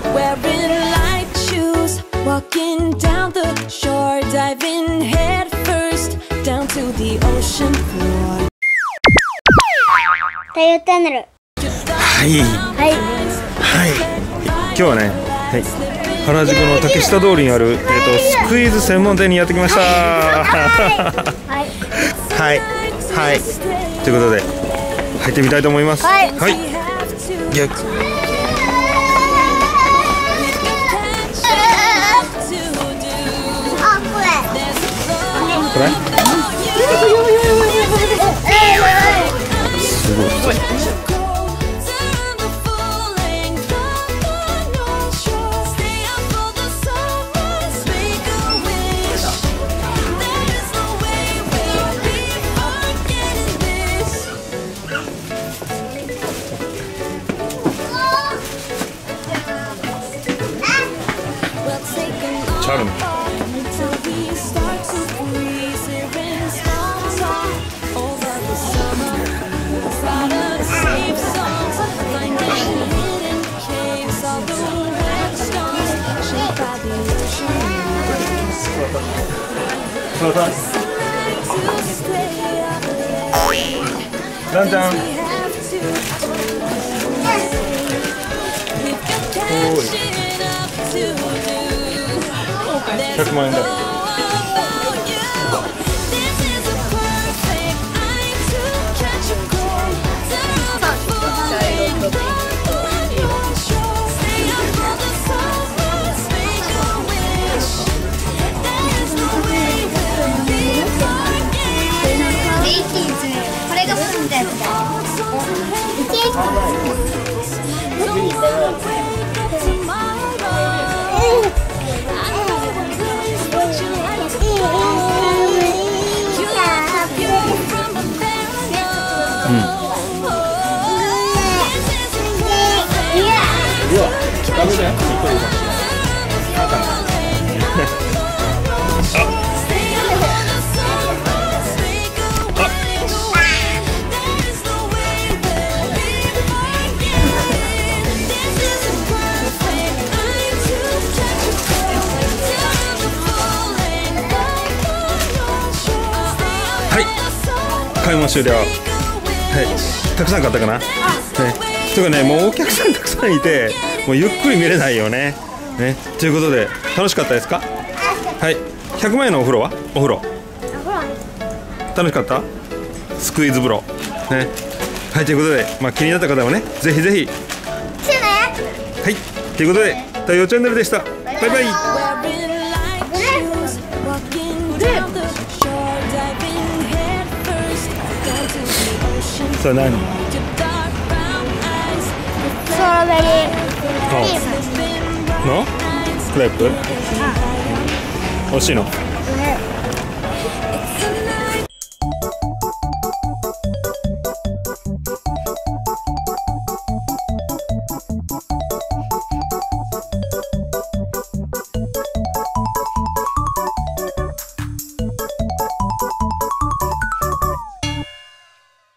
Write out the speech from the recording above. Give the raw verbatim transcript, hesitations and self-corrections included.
wearing light shoes, walking down the shore, diving head first down to the ocean floor. 太陽チャンネル。 はいはいはい今日はね、はい、原宿の竹下通りにある、えー、とスクイーズ専門店にやってきました。 はいはいはいということで入ってみたいと思います。 はいはいいやあ、これこれすごい太い。チャルム。ランちゃん。おーい。ひゃくまんえんだ。 これが住んだやつだ。 うん。うわ、ダメだよ。買い物終了。はい、たくさん買ったかな。ね、というかね、もうお客さんたくさんいて、もうゆっくり見れないよね。ね、ということで楽しかったですか？はい、ひゃくまんえんのお風呂は？お風呂。楽しかった？スクイーズ風呂。ね、はい、ということで、まあ気になった方はね、ぜひぜひ。来てね。はい、ということで、太陽チャンネルでした。バイバイ。それ何？ ストロベリークリームのクレープ？美味しいの？